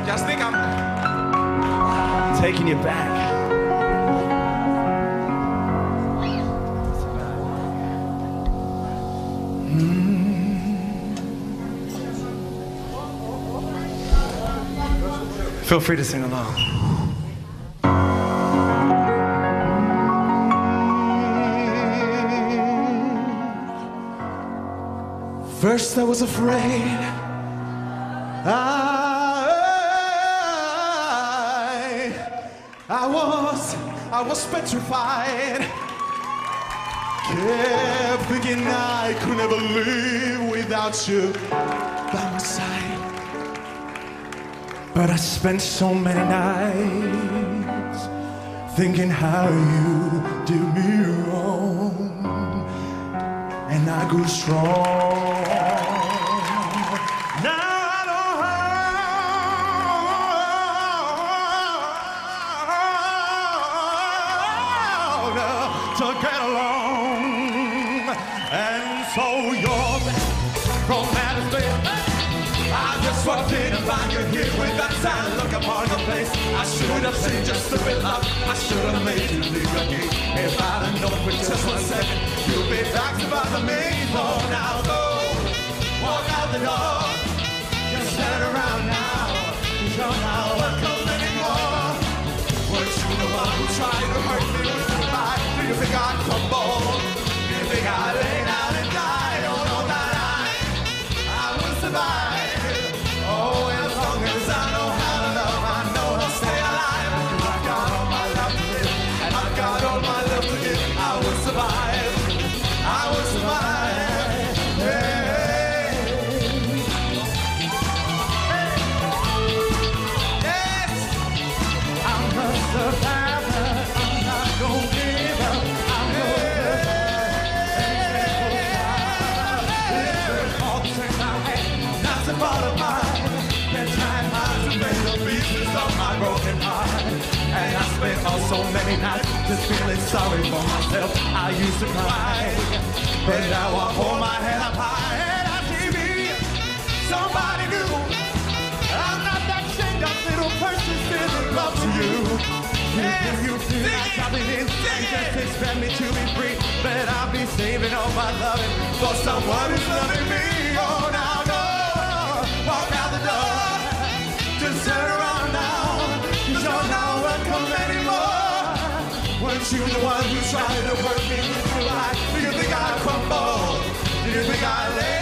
Just think I'm taking you back. Feel free to sing along. First I was afraid. I was petrified. Kept thinking I could never live without you by my side. But I spent so many nights thinking how you did me wrong, and I grew strong. To get along, and so you're from outer space. I just walked in and found you here with that sad look upon your face. I should have seen just a bit love. I should have made you leave your gate. If I'd have known for just 1 second, you'd be back to bother me. Oh, now go, walk out the door. Just turn around now. You're not welcome anymore. Weren't you the one who tried to hurt me with your pride? Do you think I'd crumble? Do you think I'd lay down and die? Oh no, that I will survive. Oh, as long as I know how to love, I know I'll stay alive. I've got all my love to live, and I've got all my love to give. I will survive. I will survive. Hey. Yes, I'm a survivor. I'm not gonna give up. I'm gonna not to fall apart. Been trying hard to make the pieces of my broken heart, and I spent so many nights just feeling sorry for myself. I used to cry, but now I hold my head up high and I see me somebody new. I'm not that chained up little person still in love to you. You feel like coming in and just expect me to be free, but I'll be saving all my loving for someone who's loving me. Oh, now go, walk out the door, just turn around now, 'cause you're not welcome anymore. Weren't you the one who tried to hurt me with your life? Do you think I'd crumble? Do you think I'd lay